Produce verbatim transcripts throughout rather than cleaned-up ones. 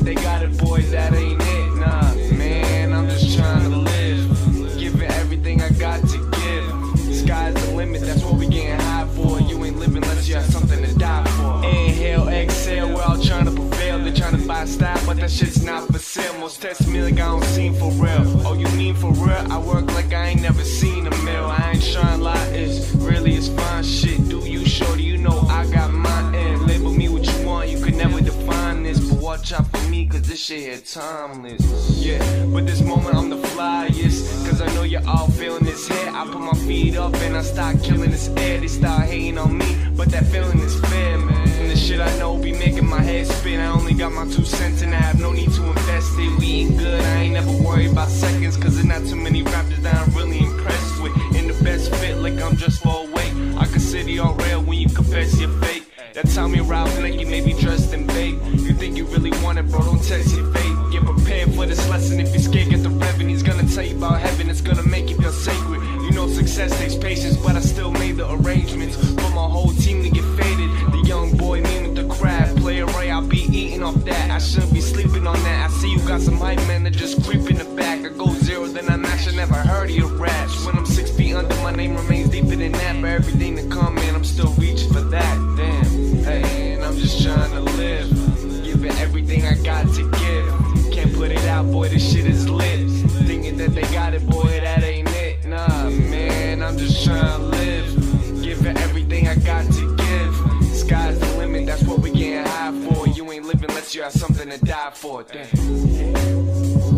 they got it, boy, that ain't it. Nah, man, I'm just trying to live, giving everything I got to give. Sky's the limit, that's what we getting high for. You ain't living unless you have something to die for. Inhale, exhale, we're all trying to prevail. They're trying to buy style, but that shit's not for sale. Most test me like I don't seem for real. Oh, you mean for real? I work like I ain't never seen a meal. I ain't trying to lie, it's really it's fine shit. Do you shorty? You know I got my end. Label me what you want, you could never define this. But watch out for me, cause this shit here timeless. Yeah, but this moment I'm the flyest, cause I know you're all feeling this hit. I put my feet up and I start killing this air. They start hating on me, but that feeling is fair, man. And the shit I know be making my head spin. I only got my two cents and I have no need to invest it. We eating good, I ain't never worried about seconds, cause there's not too many rappers that I'm really impressed with. In the best fit, like I'm just for a weight. I consider you all real when you confess you're fake. That time you're out naked, maybe dressed in bait. You think you really want it, bro, don't test your fate. Get prepared for this lesson, if you're scared, get the revenue. He's gonna tell you about heaven, it's gonna make you feel sacred. You know success takes patience, but I still made the arrangements for my whole team to get faded. The young boy, me with the crab, play it right, I'll be eating off that. I shouldn't be sleeping on that. I see you got some hype, man, that just creep in the back. I go zero, then I mash, I never heard of your raps. When I'm six feet under, my name remains deeper than that. For everything to come, man, I'm still reaching for that. Damn, hey, and I'm just trying to live, giving everything I got to give. Can't put it out, boy, this shit is lit. Thinking that they got it, boy, that ain't it. Nah, man, I'm just trying to live, giving everything I got to give. Sky's the limit, that's what we getting high for. You ain't living unless you have something to die for. Damn.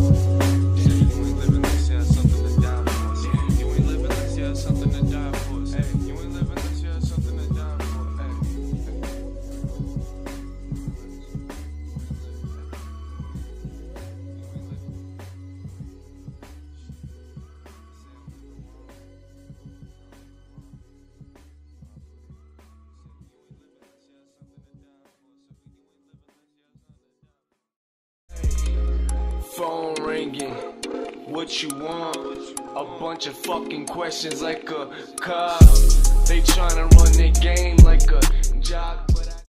Phone ringing, what you want? A bunch of fucking questions like a cop. They tryna run their game like a job.